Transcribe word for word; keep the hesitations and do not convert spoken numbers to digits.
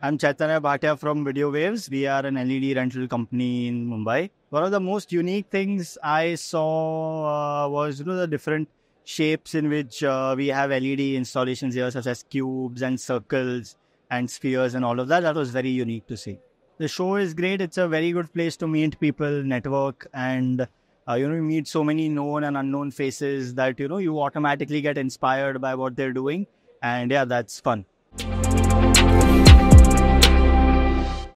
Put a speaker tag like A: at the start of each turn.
A: I'm Chaitanya Bhatia from Video Waves. We are an L E D rental company in Mumbai. One of the most unique things I saw uh, was you know the different shapes in which uh, we have L E D installations here, such as cubes and circles and spheres and all of that. That was very unique to see. The show is great. It's a very good place to meet people, network, and uh, you know you meet so many known and unknown faces that you know you automatically get inspired by what they're doing, and yeah, that's fun.